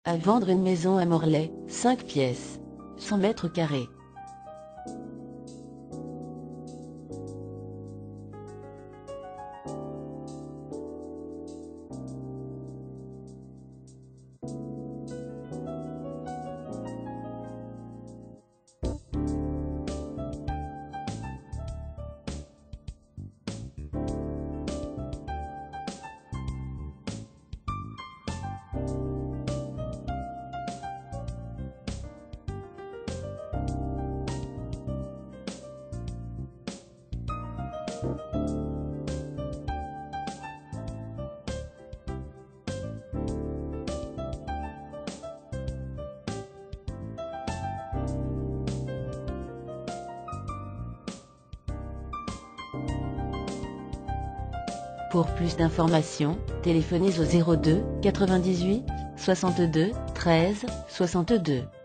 À vendre une maison à Morlaix, 5 pièces, 100 mètres carrés. Pour plus d'informations, téléphonez au 02 98 62 13 62.